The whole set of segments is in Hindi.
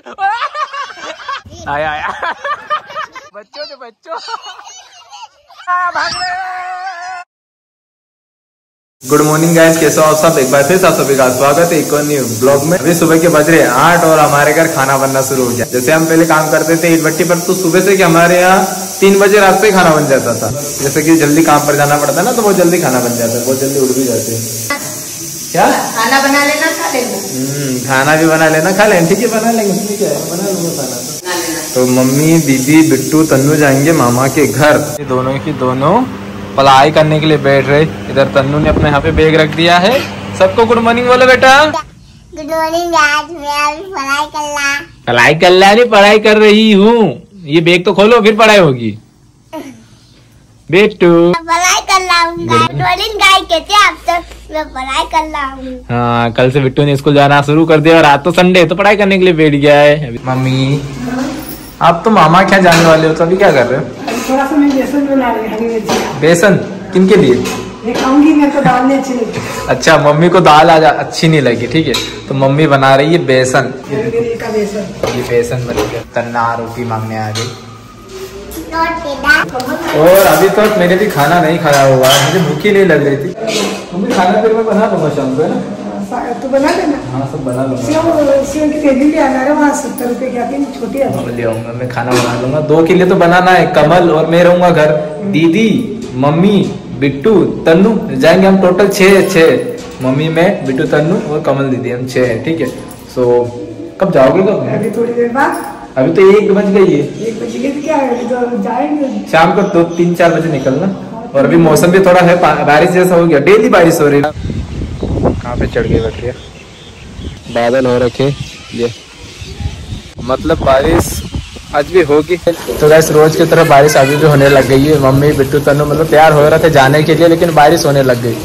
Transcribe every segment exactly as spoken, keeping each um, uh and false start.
आया आया बच्चों के बच्चों भाग रहे। गुड मॉर्निंग गाइस, कैसे हो आप सब। एक बार फिर आप सभी का स्वागत है एक और न्यू ब्लॉग में। अभी सुबह के बज रहे आठ और हमारे घर खाना बनना शुरू हो गया। जैसे हम पहले काम करते थे ईट भट्टी पर, तो सुबह से कि हमारे यहाँ तीन बजे रात से खाना बन जाता था। जैसे कि जल्दी काम पर जाना पड़ता है ना, तो बहुत जल्दी खाना बन जाता है, बहुत जल्दी उठ भी जाते हैं। क्या खाना बना लेना, खा लेना। हम्म खाना भी बना लेना, खा लेना। ठीक है, बना लेंगे, उसमें क्या है, बना लूंगा खाना तो। तो मम्मी, दीदी, बिट्टू, तन्नू जाएंगे मामा के घर। दोनों की दोनों पढ़ाई करने के लिए बैठ रहे। इधर तन्नू ने अपने यहाँ पे बैग रख दिया है। सबको गुड मॉर्निंग बोलो बेटा। Good morning. आज मैं अभी पढ़ाई कर रहा। पढ़ाई कर रहा नहीं, पढ़ाई कर रही हूँ। ये बैग तो खोलो, फिर पढ़ाई होगी। बेटू पढ़ाई कर रहा हूँ। गुड मॉर्निंग गाइस, कैसे आप सब। मैं पढ़ाई कर रहा हूँ। हाँ, कल से बिट्टू ने स्कूल जाना शुरू कर दिया और आज तो संडे, तो पढ़ाई करने के लिए बैठ गया है। मम्मी, आप तो मामा क्या जाने वाले हो, तो अभी क्या कर रहे हो। थोड़ा सा मैं बेसन बना रही हूँ, हरी मिर्ची। बेसन किनके लिए। ये खाऊंगी, मेरे को दाल नहीं अच्छी लगी। अच्छा, मम्मी को दाल आज अच्छी नहीं लगी। ठीक है, तो मम्मी बना रही है बेसन। का बेसन। ये बेसन बन गया। तन्ना रोटी मांगने आ गई। और अभी तक तो मैंने भी खाना नहीं खाया हुआ, मुझे भूखी नहीं लग रही थी। मम्मी खाना फिर मैं बना दूंगा शाम को, है ना। तो बना देना। हाँ, सब बना लूंगा। सेव की थैली भी आना है वहाँ, सत्तर रुपए की आती है, छोटी आती है। ले आऊंगा, मैं खाना बना लूंगा। दो के लिए तो बनाना है। कमल और मैं रहूंगा घर। दीदी, मम्मी, बिट्टू, तन्नू जाएंगे हम। टोटल छः छः मम्मी, मैं, बिट्टू, तन्नू और कमल दीदी, हम छः है। ठीक है, सो कब जाओगे कब। अभी थोड़ी देर बाद। अभी तो एक बज गई है। एक बज गई तो क्या है, तो जाएंगे शाम को दो तीन चार बजे निकलना। और अभी मौसम भी थोड़ा है बारिश जैसा हो गया। डेली बारिश हो रही है। कहाँ पे चढ़ गई बकरियाँ। बादल हो रखे ये, मतलब बारिश आज भी होगी। तो वैसे रोज की तरह बारिश अभी भी होने लग गई है। मम्मी, बिट्टू, तन्नू मतलब तैयार हो रहे थे जाने के लिए, लेकिन बारिश होने लग गई।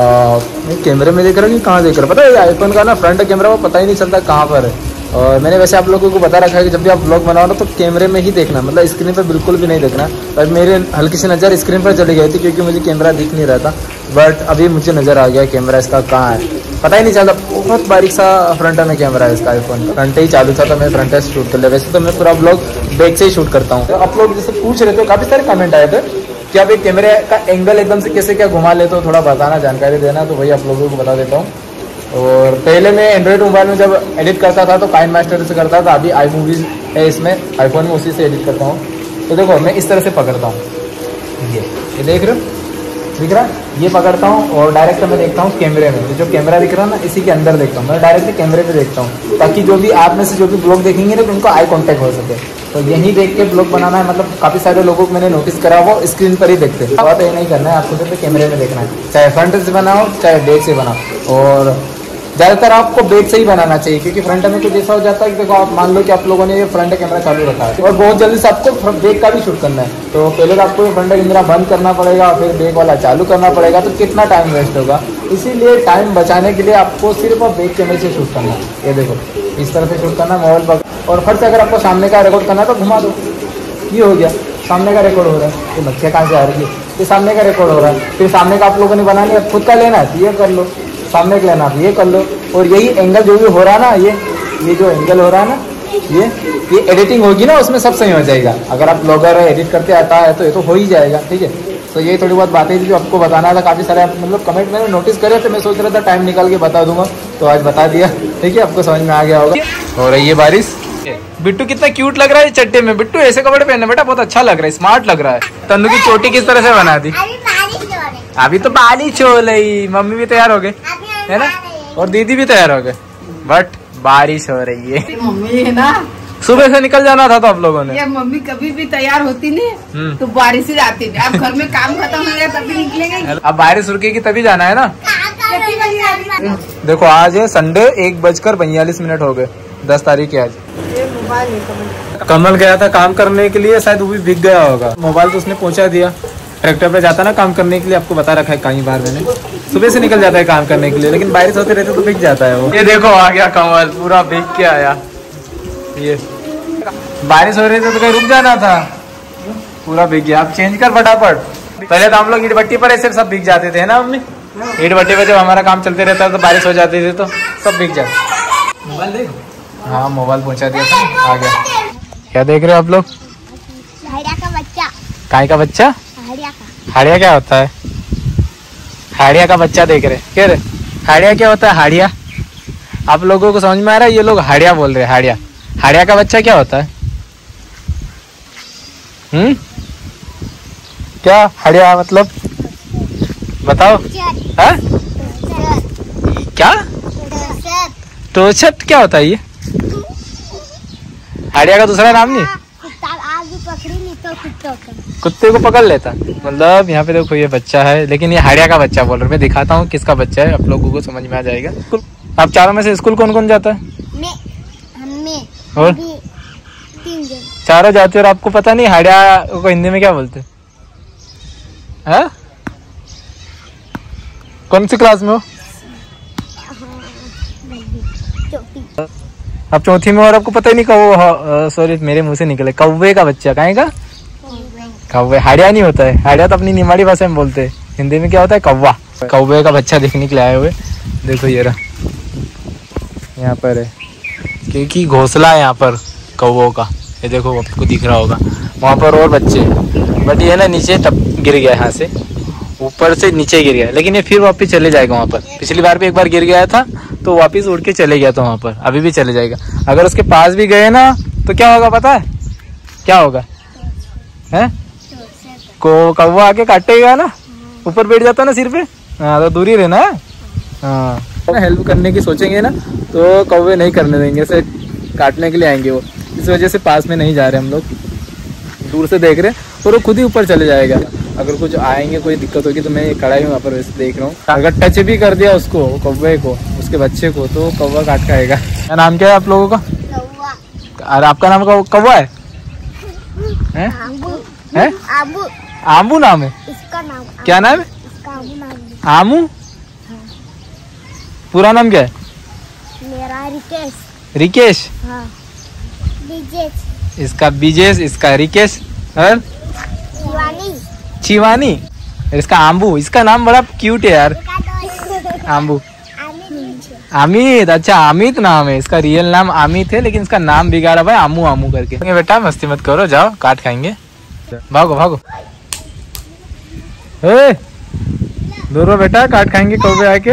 कैमरे में देख रहा हूँ कि कहाँ देख रहा, पता है आईफोन का ना फ्रंट कैमरा वो पता ही नहीं चलता कहाँ पर है। और मैंने वैसे आप लोगों को बता रखा है कि जब भी आप ब्लॉग बनाओ ना, तो कैमरे में ही देखना, मतलब स्क्रीन पर बिल्कुल भी नहीं देखना। पर मेरे हल्की सी नज़र स्क्रीन पर चली गई थी, क्योंकि मुझे कैमरा दिख नहीं रहा था। बट अभी मुझे नज़र आ गया कैमरा इसका कहाँ है, पता ही नहीं चलता। बहुत बारीक सा फ्रंट में कैमरा है इसका आईफोन का। फ्रंट ही चालू था तो मैं फ्रंट से शूट कर लिया। वैसे तो मैं पूरा ब्लॉग बैक से ही शूट करता हूँ। तो आप लोग जैसे पूछ रहे थे, काफ़ी सारे कमेंट आए थे कि आप एक कैमरे का एंगल एकदम से कैसे क्या घुमा लेते हो, थोड़ा बताना, जानकारी देना। तो वही आप लोगों को बता देता हूँ। और पहले मैं एंड्रॉइड मोबाइल में जब एडिट करता था तो काइन मास्टर से करता था। अभी आई मूवीज है इसमें, आईफोन में, उसी से एडिट करता हूँ। तो देखो मैं इस तरह से पकड़ता हूँ, ये ये देख रहे हो, दिख रहा है, ये पकड़ता हूँ और डायरेक्ट मैं देखता हूँ कैमरे में। जो कैमरा दिख रहा है ना, इसी के अंदर देखता हूँ मैं, डायरेक्ट कैमरे में देखता हूँ, ताकि जो भी आप में से जो भी ब्लॉग देखेंगे ना, तो उनको आई कॉन्टैक्ट हो सके। तो यही देख के ब्लॉग बनाना है। मतलब काफ़ी सारे लोगों को मैंने नोटिस करा, वो स्क्रीन पर ही देखते हैं। और ये नहीं करना है आपको, सिर्फ कैमरे में देखना है। चाहे फ्रंट से बनाओ चाहे बैक से बनाओ। और ज़्यादातर आपको बैक से ही बनाना चाहिए, क्योंकि फ्रंट में कुछ ऐसा हो जाता है कि देखो आप मान लो कि आप लोगों ने ये फ्रंट कैमरा चालू रखा है और बहुत जल्दी से आपको बैक का भी शूट करना है। तो पहले तो आपको फ्रंट कैमरा बंद करना पड़ेगा, फिर बैक वाला चालू करना पड़ेगा, तो कितना टाइम वेस्ट होगा। इसीलिए टाइम बचाने के लिए आपको सिर्फ बैक कैमरे से शूट करना है। ये देखो इस तरह से शूट करना है मोबाइल पर। और फिर से अगर आपको सामने का रिकॉर्ड करना है तो घुमा दो, ये हो गया, सामने का रिकॉर्ड हो रहा है। ये बच्चे कहाँ से आ रही है, ये सामने का रिकॉर्ड हो रहा है। फिर सामने का आप लोगों ने बनानी है, खुद का लेना है तो ये कर लो, सामने का लेना है ये कर लो। और यही एंगल जो भी हो रहा है ना, ये ये जो एंगल हो रहा है ना, ये ये एडिटिंग होगी ना, उसमें सब सही हो जाएगा। अगर आप ब्लॉगर एडिट करते आता है तो ये तो हो ही जाएगा। ठीक है, तो ये थोड़ी बहुत बातें थी जो आपको बताना था। काफ़ी सारे मतलब कमेंट मैंने नोटिस करे थे, मैं सोच रहा था टाइम निकाल के बता दूंगा, तो आज बता दिया। ठीक है, आपको समझ में आ गया होगा। हो रही है बारिश। बिट्टू कितना क्यूट लग रहा है चट्टे में। बिट्टू ऐसे कपड़े पहने बेटा, बहुत अच्छा लग रहा है, स्मार्ट लग रहा है। तन्नू की चोटी किस तरह से बना दी। अभी तो बारिश हो रही, मम्मी भी तैयार हो गए है ना, और दीदी भी तैयार हो गए, बट बारिश हो रही है। मम्मी है ना, सुबह से निकल जाना था तो आप लोगों ने। ये मम्मी कभी भी तैयार होती नहीं तो बारिश ही जाती थी। अब घर में काम खत्म हो गया तभी निकलेंगे। अब बारिश रुकेगी तभी जाना है ना। देखो आज है संडे, एक बजकर बयालीस मिनट हो गए, दस तारीख है आज। कमल गया था काम करने के लिए, शायद वो भी भीग गया होगा। मोबाइल तो उसने पहुंचा दिया। ट्रैक्टर पे जाता ना काम करने के लिए, आपको बता रखा है कई बार मैंने। सुबह से निकल जाता है काम करने के लिए, लेकिन बारिश होते रहते तो भीग जाता है वो। ये देखो आ गया कमल, पूरा भीग के आया। ये बारिश हो रही थी तो कहीं रुक जाना था, पूरा भीग गया। आप चेंज कर फटाफट। पहले तो हम लोग ईट भट्टी पर ऐसे सब भीग जाते थे ना मम्मी। ईट भट्टी पर जब हमारा काम चलते रहता तो बारिश हो जाती थी तो सब भीग जाते। मोबाइल देखो हाँ मोबाइल पहुंचा दिया था, आ गया। क्या देख रहे हो आप लोग? हाड़िया का बच्चा। काय का बच्चा? हाड़िया का। हाड़िया क्या होता है? हाड़िया का बच्चा देख रहे क्या रे? हाड़िया क्या होता है? हाड़िया आप लोगों को समझ में आ रहा है? ये लोग हाड़िया बोल रहे हैं। हाड़िया हाड़िया का बच्चा क्या होता है? हम्म क्या हाड़िया मतलब बताओ? हाँ? क्या टोचट क्या होता है ये? हाड़िया का दूसरा नाम नहीं? कुत्ते को पकड़ लेता मतलब। यहाँ पे देखो ये बच्चा है, लेकिन ये हाड़िया का बच्चा बोल रहे। मैं दिखाता हूँ किसका बच्चा है, आप लोगों को समझ में आ जाएगा। आप चारों में से स्कूल कौन कौन जाता है? मैं, हमें, और तीन जन चारों जाते हो और आपको पता नहीं हाड़िया को हिंदी में क्या बोलते हैं? कौन सी क्लास में हो? आप चौथी में और आपको पता ही नहीं कौ सॉरी मेरे मुंह से निकले कौवे का बच्चा। कहीं का कौवे? हाड़िया नहीं होता है। हाड़िया तो अपनी निमाड़ी भाषा में बोलते हैं, हिंदी में क्या होता है? कौवा। कौवे का बच्चा देखने के लिए आए हुए। देखो ये रहा, यहाँ पर है क्योंकि घोंसला है यहाँ पर कौवों का। ये देखो आपको दिख रहा होगा वहाँ पर और बच्चे, बट ये ना नीचे टप गिर गया, यहाँ से ऊपर से नीचे गिर गया, लेकिन ये फिर वापस चले जाएगा वहाँ पर। पिछली बार भी एक बार गिर गया था तो वापस उड़ के चले गया था वहाँ पर, अभी भी चले जाएगा। अगर उसके पास भी गए ना तो क्या होगा पता है? क्या होगा? हैं को कौवा आके काटेगा ना, ऊपर बैठ जाता ना सिर पे। हाँ तो दूर ही रहना है। हाँ हेल्प करने की सोचेंगे ना तो कौवे नहीं करने देंगे, ऐसे काटने के लिए आएंगे वो। इस वजह से पास में नहीं जा रहे हम लोग, दूर से देख रहे हैं और वो खुद ही ऊपर चले जाएगा। अगर कुछ आएंगे कोई दिक्कत होगी तो मैं खड़ा ही वहाँ पर वैसे देख रहा हूँ। अगर टच भी कर दिया उसको, कौवे को, उसके बच्चे को, तो कौवा काट खाएगा। क्या नाम क्या है आप लोगों का? और आपका नाम कौवा है? हैं? हैं? आबू। आमू नाम है इसका नाम? क्या नाम है? इसका आबू नाम है। आमू? पूरा नाम क्या है? मेरा रिकेश। रिकेश? हाँ। बिजेश। इसका बिजेश, इसका रिकेश और शिवानी। शिवानी, इसका आम्बू। इसका नाम बड़ा क्यूट है यार, आम्बू। अमित, अच्छा अमित नाम है इसका, रियल नाम अमित है, लेकिन इसका नाम बिगाड़ा भाई आमू आमू करके। बेटा मस्ती मत करो, जाओ काट खाएंगे। भागो भागो, ए दूर बेटा, काट खाएंगे कौवे आके।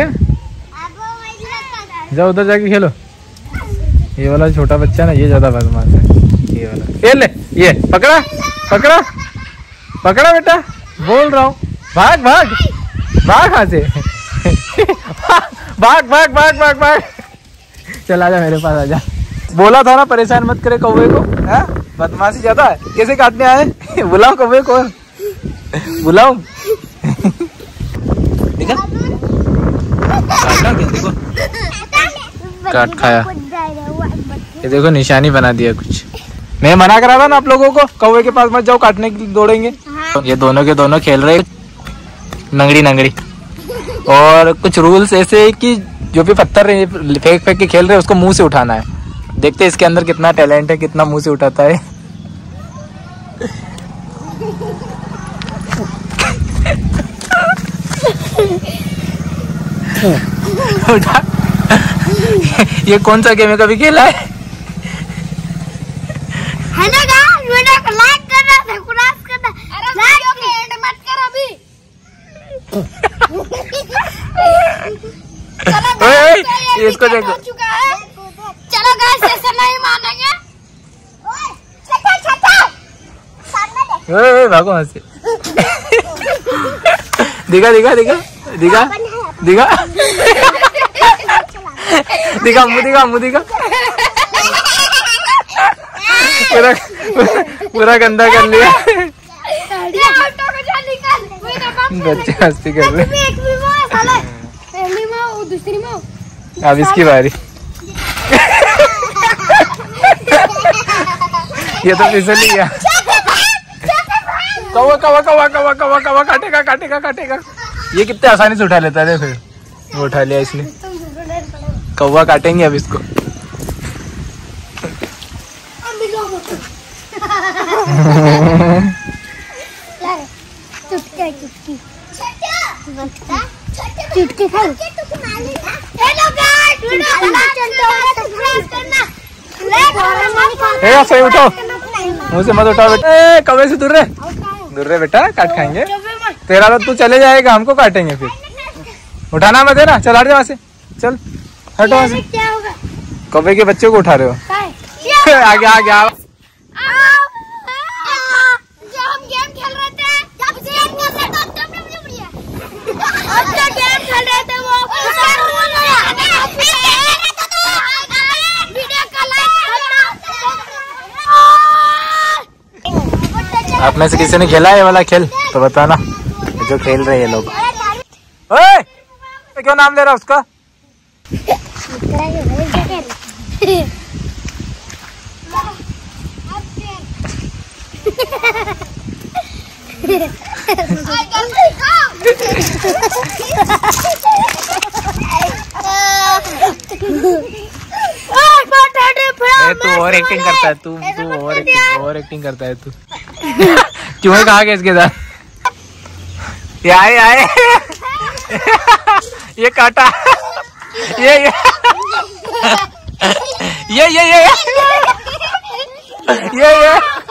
जाओ उधर जाके खेलो। ये वाला छोटा बच्चा ना ये ज्यादा बदमाश है, ये वाला। ये ले, ये पकड़ा पकड़ा पकड़ा बेटा, बोल रहा हूँ। भाग भाग भाग यहाँ से भाग भाग भाग भाग भाग। चल आजा मेरे पास आजा। बोला था ना परेशान मत करे कौवे को, है बदमाशी ज्यादा है। कैसे काटने आए? बुलाओ कौवे को, बुलाओ। देखा काटा क्या? देखो काट खाया। ये देखो निशानी बना दिया कुछ। मैं मना करा था ना आप लोगों को, कौवे के पास मत जाओ, काटने के लिए दौड़ेंगे। हाँ। ये दोनों के दोनों खेल रहे नंगड़ी नंगड़ी, और कुछ रूल्स ऐसे है कि जो भी पत्थर फेंक फेंक के खेल रहे हैं उसको मुंह से उठाना है। देखते हैं इसके अंदर कितना टैलेंट है, कितना मुंह से उठाता है। उठा। ये कौन सा गेम है, कभी खेला है? है ना गाइस, वीडियो को लाइक करना, सब्सक्राइब करना। अरे वीडियो के एंड मत कर अभी। चलो गाइस, ये इसको देखो। चलो गाइस, ऐसा नहीं मानेंगे। ओए छटा छटा सामने देख। ओए भागो वहां से। दिखा दिखा दिखा दिखा दिखा दिखा मुँह दिखा मुँह दिखा। पूरा पूरा गंदा कर लिया। बच्चे मस्ती कर रहे। अब इसकी बारी। ये तो फिसल ही गया। कौवा कौवा कौवा कौवा कौवा कौवा काटेगा काटेगा काटेगा। ये कितने आसानी से उठा लेता है, फिर वो उठा लिया इसने। कौवा काटेंगे अब इसको। चुटकी चुटकी चुटकी खाओ। हेलो गाइस, वीडियो को लाइक करना, सब्सक्राइब करना। ए सही उठो, मुँह से मत उठाओ बेटा। ए कौवे से दूर रहे, दूर रहे बेटा, काट खाएंगे तेरा तो। तू चले जाएगा, हमको काटेंगे फिर। उठाना मत है ना, चल हट जा वहाँ से, चल हटो वहाँ से। कौवे के बच्चे को उठा रहे हो। आगे आगे आओ। जो हम गेम खेल रहे थे, जब गेम खेल रहे थे अब जो गेम खेल रहे थे वो वीडियो कॉल। आप में से किसी ने खेला है ये वाला खेल तो बताना, जो खेल रहे हैं लोग। ओए क्यों नाम ले रहा उसका? तू ओवर एक्टिंग करता है, तू तू ओवर एक्टिंग ओवर एक्टिंग करता है तू। क्यों कहा गया इसके साथ? ये आए आए ये काटा, ये ये ये ये ये ये ये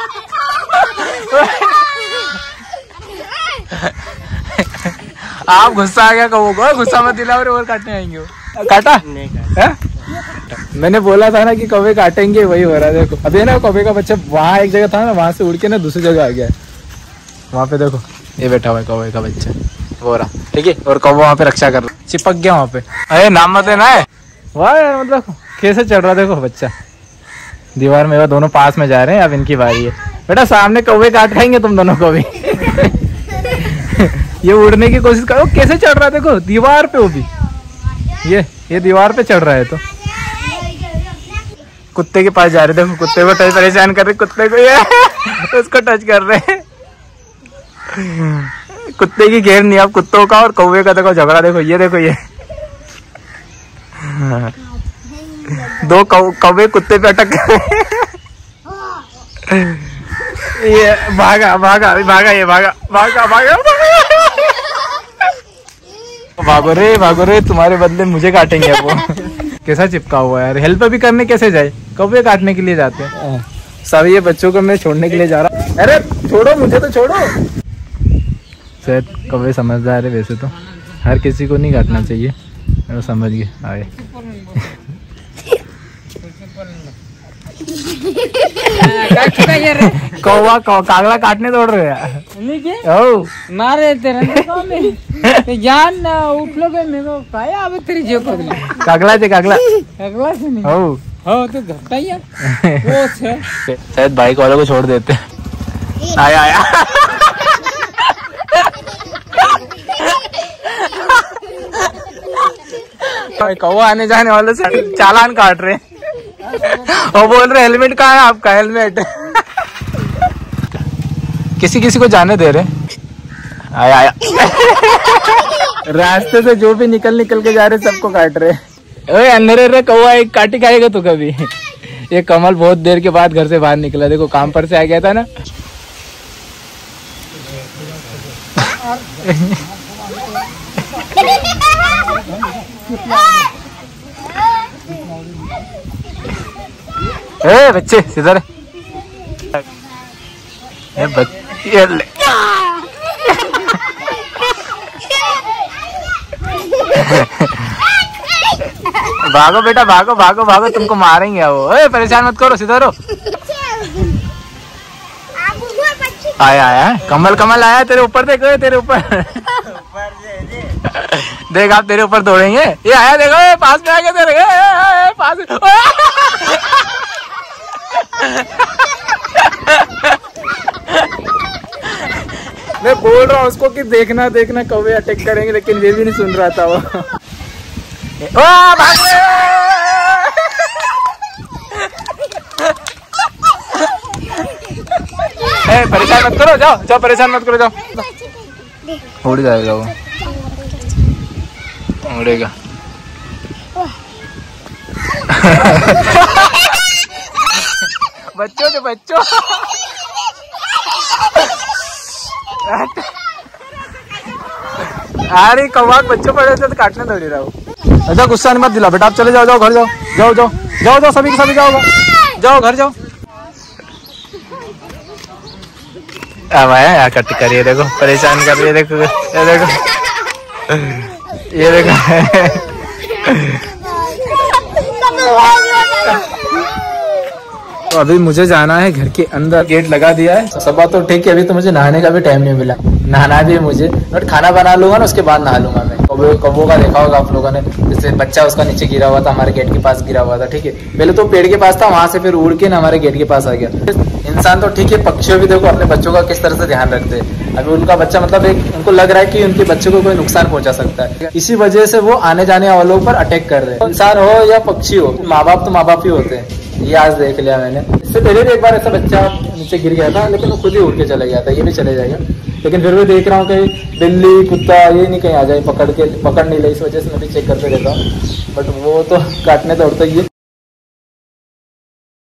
आप गुस्सा आ गया कबो को, गुस्सा मत दिलाओ और काटने आएंगे वो। काटा है? मैंने बोला था ना कि कौवे काटेंगे, वही हो रहा है। देखो अभी ना कौवे का बच्चा वहाँ एक जगह था ना, वहाँ से उड़ के ना दूसरी जगह आ गया है। वहाँ पे देखो ये बैठा हुआ है कौवे का बच्चा, वो रहा ठीक है। और कौवा वहाँ पे रक्षा कर रहा, चिपक गया वहाँ पे। अरे नाम मत लेना है। वाह यार मतलब कैसे चढ़ रहा देखो बच्चा दीवार में। वो दोनों पास में जा रहे हैं, अब इनकी बारी है। बेटा सामने कौवे काट खाएंगे तुम दोनों को भी। ये उड़ने की कोशिश करो, कैसे चढ़ रहा है देखो दीवार पे। वो भी ये ये दीवार पे चढ़ रहा है। तो कुत्ते के पास जा रहे, देखो कुत्ते को टच परेशान कर रहे, कुत्ते को ये उसको टच कर रहे। कुत्ते की घेर नहीं, अब कुत्तों का और कौवे का देखो झगड़ा। देखो ये देखो ये दो कौवे कुत्ते पे अटक गए। ये भागा भागा भागा ये भागा भागा भागा भागो रे भागो रे, तुम्हारे बदले मुझे काटेंगे अब वो। कैसा चिपका हुआ है यार। हेल्प भी करने कैसे जाए, कौवे काटने के लिए जाते हैं सब। ये बच्चों को मैं छोड़ने के लिए जा रहा। अरे छोड़ो मुझे तो छोड़ो। शायद कौवे समझदार है वैसे तो, हर किसी को नहीं काटना चाहिए। वो समझ गए आए। कौवा कागला काटने दौड़ रहे हैं। मारे तेरे जान उठलोगे मेरे को काया अब तेरी जो पगली कागला थे कागला कागला से नहीं हो हो तो घटा ही है वो छे। शायद बाइक वालों को छोड़ देते। आया आया कौवा आने जाने वाले से चालान काट रहे और बोल रहे हेलमेट कहाँ है आपका, हेलमेट। किसी किसी को जाने दे रहे। आया आया रास्ते से जो भी निकल निकल के जा रहे सबको काट रहे। ओए अंधेरे रे कौवा एक काटी खाएगा तो कभी। ये कमल बहुत देर के बाद घर से बाहर निकला, देखो काम पर से आ गया था ना। ए बच्चे इधर ये बच्चे ले। भागो बेटा भागो भागो भागो, तुमको मारेंगे वो। ए परेशान मत करो, सीधा रहो। आया आया कमल कमल आया तेरे ऊपर, देखो तेरे ऊपर। देख आप तेरे ऊपर दौड़ेंगे। ये आया देखो, ए, पास में आ गया तेरे। ए, ए, ए, पास में। मैं बोल रहा हूँ उसको कि देखना देखना कौवे अटैक करेंगे, लेकिन ये भी नहीं सुन रहा था वो। ओ, भाग रहे। ए, परेशान मत करो, जाओ जाओ परेशान मत करो, जाओ। उड़ जाएगा वो, उड़ेगा। बच्चों के बच्चों अरे कौवा बच्चों पड़े थे तो काटने दौड़ी रहा हूँ। अच्छा गुस्सा नहीं मत दिला बेटा, आप चले जाओ, जाओ घर जाओ, जाओ जाओ जाओ जाओ, सभी के सभी जाओ जाओ घर जाओ। अब आया यार कट करिए, देखो परेशान कर रही है, देखो ये देखो ये देखो। तो अभी मुझे जाना है घर के अंदर, गेट लगा दिया है। सब बात तो ठीक है, अभी तो मुझे नहाने का भी टाइम नहीं मिला, नहाना भी है मुझे, बट खाना बना लूंगा ना उसके बाद नहा लूंगा मैं। कबो कबो का देखा होगा आप लोगों ने, जैसे बच्चा उसका नीचे गिरा हुआ था, हमारे गेट के पास गिरा हुआ था, ठीक है। पहले तो पेड़ के पास था, वहां से फिर उड़ के ना हमारे गेट के पास आ गया। इंसान तो ठीक है, पक्षियों भी देखो अपने बच्चों का किस तरह से ध्यान रखते हैं। अभी उनका बच्चा मतलब एक उनको लग रहा है कि उनके बच्चे को कोई नुकसान पहुंचा सकता है, इसी वजह से वो आने जाने वालों पर अटैक कर रहे हैं। इंसान हो या पक्षी हो, माँ बाप तो माँ बाप ही होते हैं। ये आज देख लिया मैंने। इससे पहले भी एक बार ऐसा बच्चा नीचे गिर गया था, लेकिन वो खुद ही उड़ के चला गया था। ये भी चले जाएगा, लेकिन फिर भी देख रहा हूँ कि बिल्ली कुत्ता ये नहीं कहीं आ जाए, पकड़ के पकड़ नहीं ले, इस वजह से मैं भी चेक करते रहता हूँ। बट वो तो काटने दौड़ता ही है।